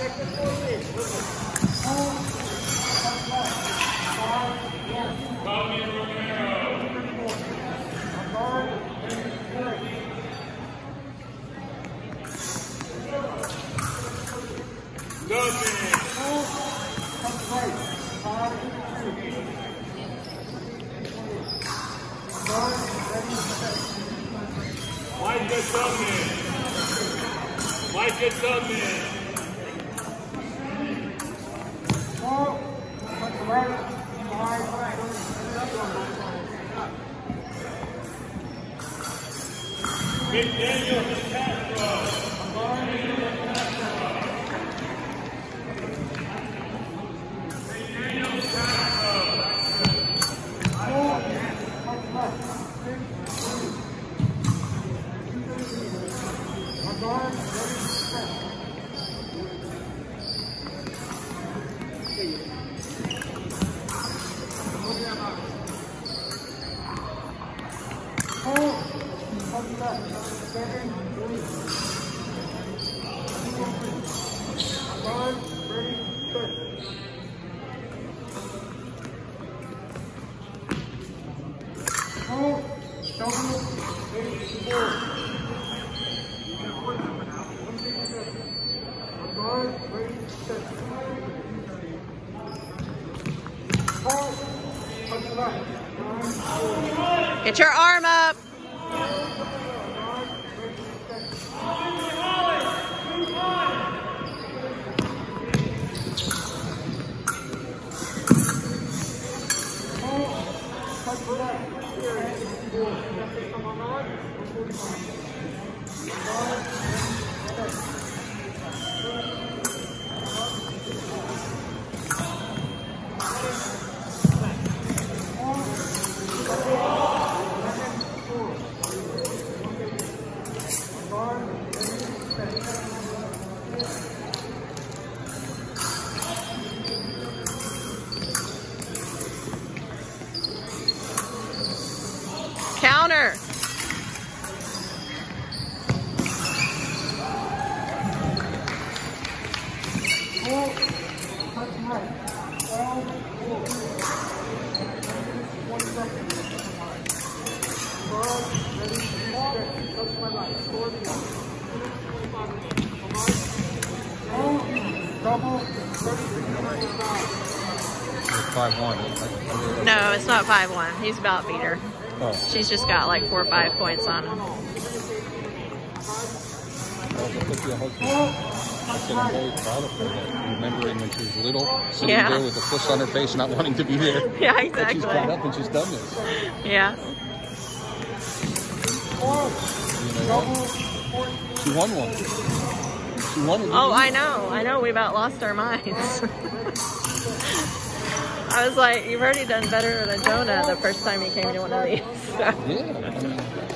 Mike gets up there. Mike gets up there. McDaniel Castro. Get your arm up. Counter. It's 5-1. No, it's not 5-1. He's about beat her. Oh. She's just got like 4 or 5 points on him. I said I'm very proud of her, that remembering when she was little, sitting Yeah. there with a push on her face, not wanting to be there. Yeah, But exactly. she's grown up and she's done this. Yeah. You know what? She won one. She won it. Oh, I know. I know. We about lost our minds. I was like, you've already done better than Jonah the first time you came to one of these. So. Yeah. I mean,